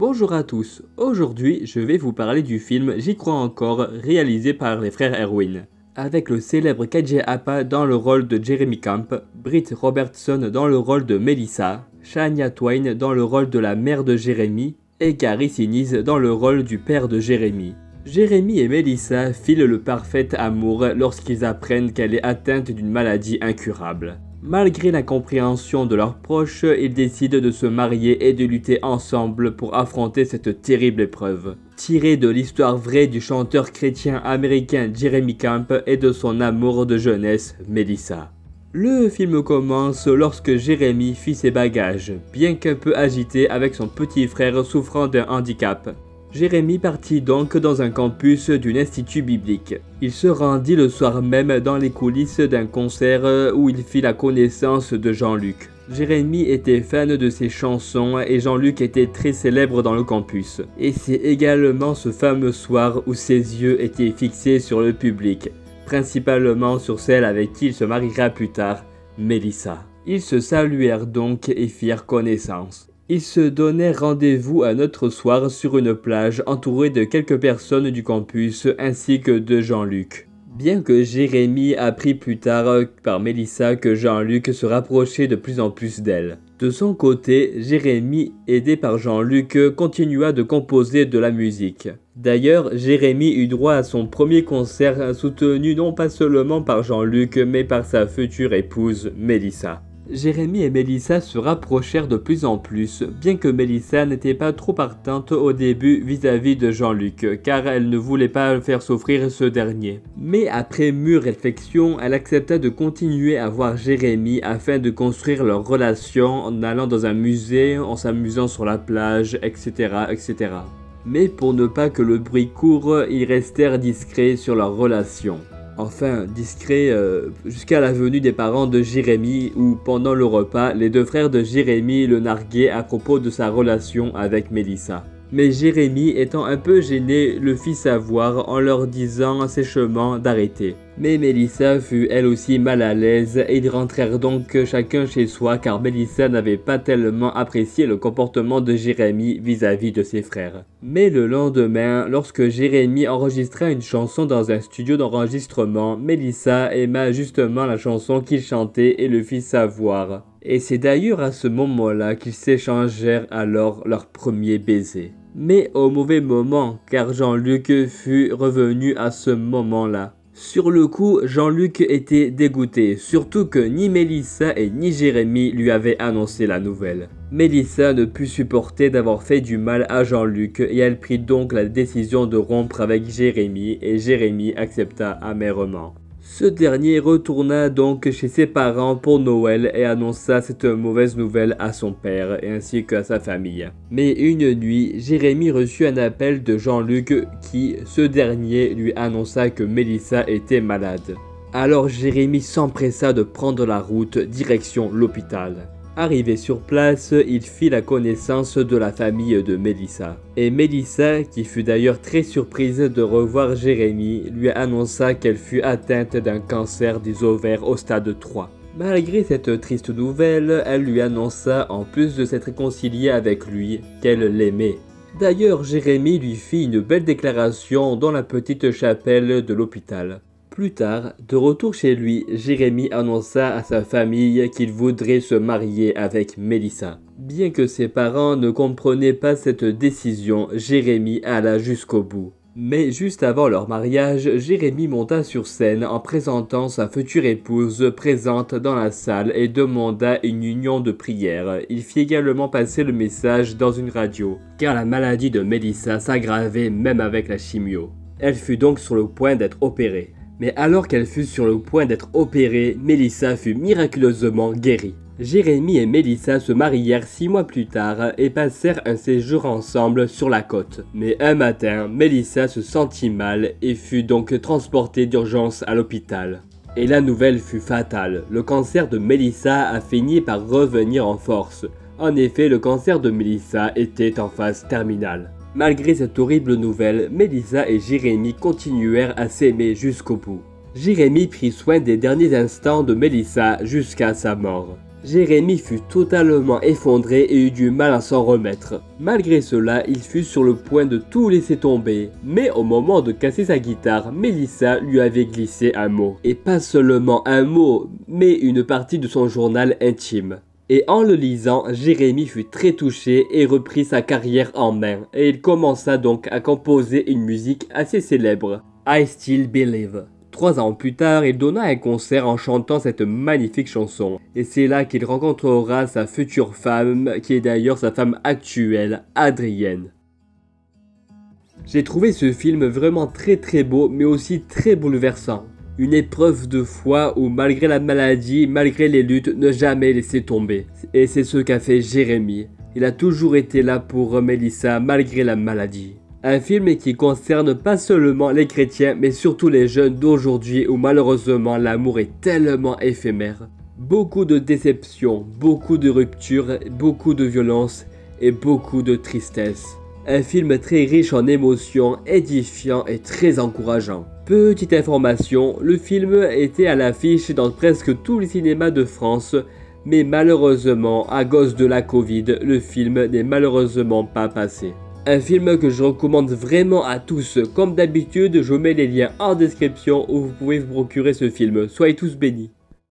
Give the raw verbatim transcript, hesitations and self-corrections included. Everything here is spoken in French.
Bonjour à tous, aujourd'hui je vais vous parler du film J'y crois encore, réalisé par les frères Erwin. Avec le célèbre K J Apa dans le rôle de Jeremy Camp, Britt Robertson dans le rôle de Melissa, Shania Twain dans le rôle de la mère de Jeremy, et Gary Sinise dans le rôle du père de Jeremy. Jeremy et Melissa filent le parfait amour lorsqu'ils apprennent qu'elle est atteinte d'une maladie incurable. Malgré l'incompréhension de leurs proches, ils décident de se marier et de lutter ensemble pour affronter cette terrible épreuve. Tiré de l'histoire vraie du chanteur chrétien américain Jeremy Camp et de son amour de jeunesse, Melissa. Le film commence lorsque Jeremy fit ses bagages, bien qu'un peu agité avec son petit frère souffrant d'un handicap. Jeremy partit donc dans un campus d'un institut biblique. Il se rendit le soir même dans les coulisses d'un concert où il fit la connaissance de Jean-Luc. Jeremy était fan de ses chansons et Jean-Luc était très célèbre dans le campus. Et c'est également ce fameux soir où ses yeux étaient fixés sur le public, principalement sur celle avec qui il se mariera plus tard, Melissa. Ils se saluèrent donc et firent connaissance. Ils se donnèrent rendez-vous un autre soir sur une plage entourée de quelques personnes du campus ainsi que de Jean-Luc. Bien que Jeremy apprit plus tard par Melissa que Jean-Luc se rapprochait de plus en plus d'elle. De son côté, Jeremy, aidé par Jean-Luc, continua de composer de la musique. D'ailleurs, Jeremy eut droit à son premier concert soutenu non pas seulement par Jean-Luc mais par sa future épouse Melissa. Jeremy et Melissa se rapprochèrent de plus en plus, bien que Melissa n'était pas trop partante au début vis-à-vis de Jean-Luc, car elle ne voulait pas faire souffrir ce dernier. Mais après mûre réflexion, elle accepta de continuer à voir Jeremy afin de construire leur relation en allant dans un musée, en s'amusant sur la plage, et cetera, et cetera. Mais pour ne pas que le bruit court, ils restèrent discrets sur leur relation. Enfin, discret euh, jusqu'à la venue des parents de Jeremy où, pendant le repas, les deux frères de Jeremy le narguaient à propos de sa relation avec Melissa. Mais Jeremy, étant un peu gêné, le fit savoir en leur disant sèchement d'arrêter. Mais Melissa fut elle aussi mal à l'aise et ils rentrèrent donc chacun chez soi car Melissa n'avait pas tellement apprécié le comportement de Jeremy vis-à-vis de ses frères. Mais le lendemain, lorsque Jeremy enregistra une chanson dans un studio d'enregistrement, Melissa aima justement la chanson qu'il chantait et le fit savoir. Et c'est d'ailleurs à ce moment-là qu'ils s'échangèrent alors leur premier baiser. Mais au mauvais moment, car Jean-Luc fut revenu à ce moment-là. Sur le coup, Jean-Luc était dégoûté, surtout que ni Melissa et ni Jeremy lui avaient annoncé la nouvelle. Melissa ne put supporter d'avoir fait du mal à Jean-Luc et elle prit donc la décision de rompre avec Jeremy et Jeremy accepta amèrement. Ce dernier retourna donc chez ses parents pour Noël et annonça cette mauvaise nouvelle à son père ainsi qu'à sa famille. Mais une nuit, Jeremy reçut un appel de Jean-Luc qui, ce dernier, lui annonça que Melissa était malade. Alors Jeremy s'empressa de prendre la route direction l'hôpital. Arrivé sur place, il fit la connaissance de la famille de Melissa. Et Melissa, qui fut d'ailleurs très surprise de revoir Jeremy, lui annonça qu'elle fut atteinte d'un cancer des ovaires au stade trois. Malgré cette triste nouvelle, elle lui annonça, en plus de s'être réconciliée avec lui, qu'elle l'aimait. D'ailleurs, Jeremy lui fit une belle déclaration dans la petite chapelle de l'hôpital. Plus tard, de retour chez lui, Jeremy annonça à sa famille qu'il voudrait se marier avec Melissa. Bien que ses parents ne comprenaient pas cette décision, Jeremy alla jusqu'au bout. Mais juste avant leur mariage, Jeremy monta sur scène en présentant sa future épouse présente dans la salle et demanda une union de prière. Il fit également passer le message dans une radio, car la maladie de Melissa s'aggravait même avec la chimio. Elle fut donc sur le point d'être opérée. Mais alors qu'elle fut sur le point d'être opérée, Melissa fut miraculeusement guérie. Jeremy et Melissa se marièrent six mois plus tard et passèrent un séjour ensemble sur la côte. Mais un matin, Melissa se sentit mal et fut donc transportée d'urgence à l'hôpital. Et la nouvelle fut fatale. Le cancer de Melissa a fini par revenir en force. En effet, le cancer de Melissa était en phase terminale. Malgré cette horrible nouvelle, Melissa et Jeremy continuèrent à s'aimer jusqu'au bout. Jeremy prit soin des derniers instants de Melissa jusqu'à sa mort. Jérémy fut totalement effondré et eut du mal à s'en remettre. Malgré cela, il fut sur le point de tout laisser tomber. Mais au moment de casser sa guitare, Mélissa lui avait glissé un mot. Et pas seulement un mot, mais une partie de son journal intime. Et en le lisant, Jérémy fut très touché et reprit sa carrière en main. Et il commença donc à composer une musique assez célèbre, I Still Believe. Trois ans plus tard, il donna un concert en chantant cette magnifique chanson. Et c'est là qu'il rencontrera sa future femme, qui est d'ailleurs sa femme actuelle, Adrienne. J'ai trouvé ce film vraiment très très beau, mais aussi très bouleversant. Une épreuve de foi où malgré la maladie, malgré les luttes, ne jamais laisser tomber. Et c'est ce qu'a fait Jérémy. Il a toujours été là pour Mélissa malgré la maladie. Un film qui concerne pas seulement les chrétiens, mais surtout les jeunes d'aujourd'hui où malheureusement l'amour est tellement éphémère. Beaucoup de déceptions, beaucoup de ruptures, beaucoup de violence et beaucoup de tristesse. Un film très riche en émotions, édifiant et très encourageant. Petite information, le film était à l'affiche dans presque tous les cinémas de France, mais malheureusement, à cause de la Covid, le film n'est malheureusement pas passé. Un film que je recommande vraiment à tous. Comme d'habitude, je mets les liens en description où vous pouvez vous procurer ce film. Soyez tous bénis.